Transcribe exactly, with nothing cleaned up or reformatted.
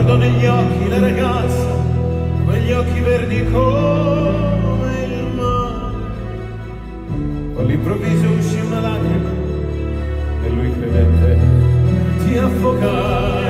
guardò negli occhi la ragazza, quegli occhi verdi come il mare. All'improvviso uscì una lacrima e lui credette di affogare.